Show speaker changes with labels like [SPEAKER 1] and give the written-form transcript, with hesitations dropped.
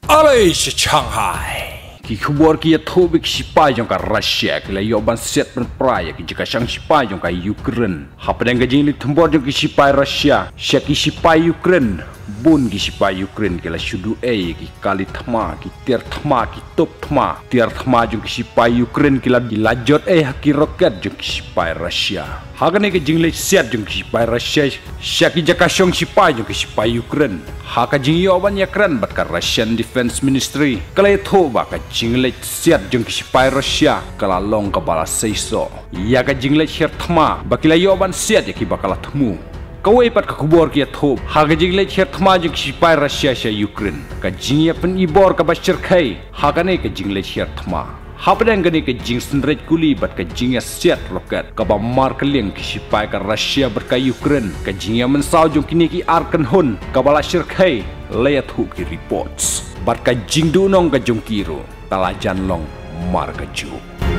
[SPEAKER 1] Alay Shanghai ki khubor ki thobik shipai jong ka Russia ki la yoban set pen praya ki jika sang shipai jong ka Ukraine hapdeng ga jing li thambor jong ki shipai Russia ki shipai Ukraine bun ki shipai Ukraine ki la shudu ki kali thma ki ter thma ki top thma ter thma jong ki shipai Ukraine ki la dilajot haki roket jong ki shipai Russia hagane ke jingle set jong ki shipai Russia ki jaka sang shipai jong ki shipai Ukraine haka jing yoban yakran bat ka Russian Defense Ministry kala thoba ka jingle set jong ki shipai Russia kala long ka bala seiso ya ka jingle her thma bakila yoban set ya ki bakala thmu kawai pat ka khubor ki thob haga jingle her thma jong ki shipai Russia sha Ukraine ka jingya pen ibor ka ba shyrkhei hagane ka jingle her thma hapdeng gani ke jing senret kuli bat ka jingya set roket ka ba mar ka leng ki shipai ka Russia bat ka Ukraine ka jingya mensau jong kini ki arkan hun ka bala shyrkhei layat hu ki reports bat ka jing du nong ka jong kiro tala jan long mar ka ju